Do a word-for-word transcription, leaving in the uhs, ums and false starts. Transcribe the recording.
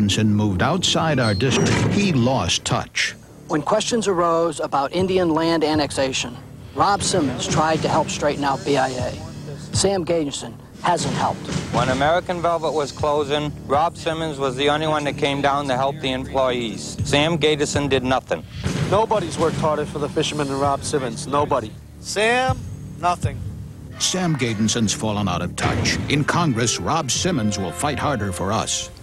Gateson moved outside our district, he lost touch. When questions arose about Indian land annexation, Rob Simmons tried to help straighten out B I A. Sam Gateson hasn't helped. When American Velvet was closing, Rob Simmons was the only one that came down to help the employees. Sam Gateson did nothing. Nobody's worked harder for the fishermen than Rob Simmons. Nobody. Sam, nothing. Sam Gateson's fallen out of touch. In Congress, Rob Simmons will fight harder for us.